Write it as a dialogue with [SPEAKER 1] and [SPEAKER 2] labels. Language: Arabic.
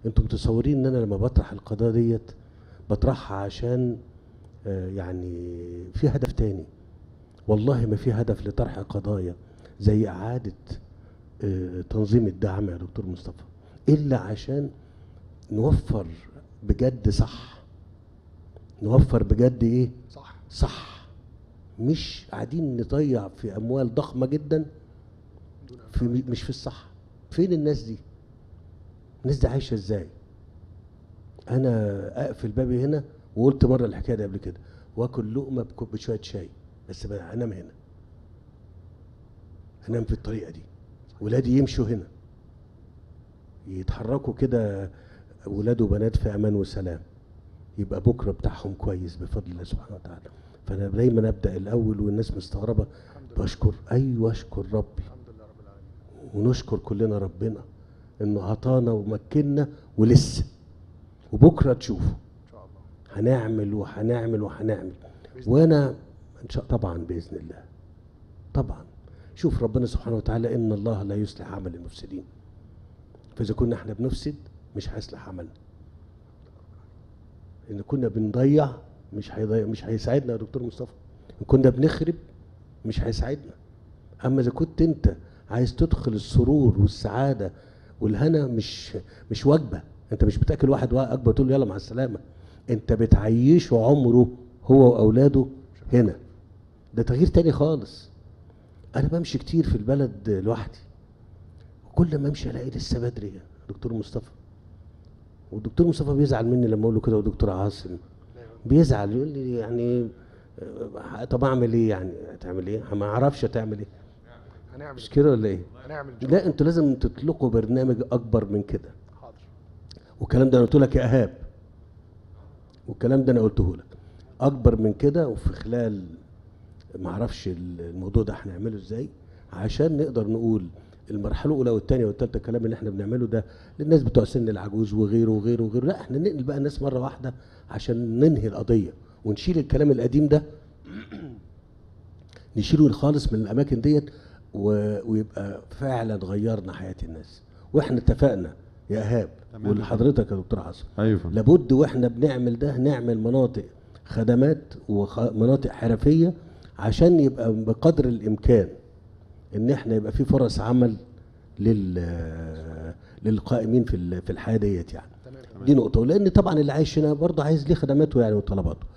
[SPEAKER 1] انتم متصورين ان انا لما بطرح القضايا ديت بطرحها عشان يعني في هدف تاني؟ والله ما في هدف لطرح قضايا زي اعادة تنظيم الدعم يا دكتور مصطفى، الا عشان نوفر بجد صح. نوفر بجد ايه؟ صح. مش قاعدين نضيع في اموال ضخمة جدا في مش في الصح. فين الناس دي؟ الناس دي عايشة ازاي؟ انا اقفل بابي هنا، وقلت مرة الحكاية دي قبل كده، واكل لقمة بشوية شاي، بس انام هنا، انام في الطريقة دي، ولادي يمشوا هنا يتحركوا كده، ولاد وبنات في امان وسلام، يبقى بكره بتاعهم كويس بفضل الله سبحانه وتعالى. فانا دايما ابدا الاول والناس مستغربه، بشكر، ايوه اشكر ربي،
[SPEAKER 2] الحمد لله رب العالمين.
[SPEAKER 1] ونشكر كلنا ربنا انه عطانا ومكننا ولسه، وبكره تشوفوا
[SPEAKER 2] ان شاء الله
[SPEAKER 1] هنعمل وانا ان شاء طبعا باذن الله. طبعا شوف ربنا سبحانه وتعالى ان الله لا يصلح عمل المفسدين، فاذا كنا احنا بنفسد مش هيصلح عملنا، ان كنا بنضيع مش هيساعدنا يا دكتور مصطفى، ان كنا بنخرب مش هيساعدنا. اما اذا كنت انت عايز تدخل السرور والسعاده والهنا، مش وجبه، انت مش بتاكل واحد وجبه تقول له يلا مع السلامه، انت بتعيشه عمره هو واولاده هنا. ده تغيير تاني خالص. انا بمشي كتير في البلد لوحدي، وكل ما امشي الاقي لسه بدري يا دكتور مصطفى. والدكتور مصطفى بيزعل مني لما اقول له كده، ودكتور عاصم بيزعل يقول لي يعني طب اعمل ايه يعني؟ هتعمل ايه؟ ما اعرفش هتعمل ايه.
[SPEAKER 2] هنعمل
[SPEAKER 1] مش كده ولا ايه؟
[SPEAKER 2] هنعمل
[SPEAKER 1] لا انتوا لازم تطلقوا برنامج اكبر من كده.
[SPEAKER 2] حاضر.
[SPEAKER 1] والكلام ده انا قلت لك يا ايهاب، والكلام ده انا قلته لك اكبر من كده، وفي خلال ما اعرفش الموضوع ده هنعمله ازاي عشان نقدر نقول المرحله الاولى والثانيه والثالثه الكلام اللي احنا بنعمله ده للناس بتوع سن العجوز وغيره وغيره وغيره. لا احنا ننقل بقى الناس مره واحده عشان ننهي القضيه ونشيل الكلام القديم ده نشيله خالص من الاماكن ديت، ويبقى فعلا غيرنا حياه الناس. واحنا اتفقنا يا ايهاب ولحضرتك يا دكتور عاصم،
[SPEAKER 3] ايوه
[SPEAKER 1] لابد واحنا بنعمل ده نعمل مناطق خدمات ومناطق حرفيه عشان يبقى بقدر الامكان ان احنا يبقى في فرص عمل للقائمين في الحياه ديت يعني. دي نقطه، لان طبعا اللي عايش هنا برضه عايز ليه خدماته يعني وطلباته.